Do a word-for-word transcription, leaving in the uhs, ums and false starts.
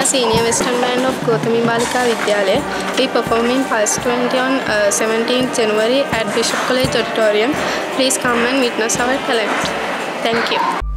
senior western band of Gautami Balika Vidyalaya. We performing Pulse twenty on uh, seventeenth January at Bishop College Auditorium. Please come and witness our talent. Thank you.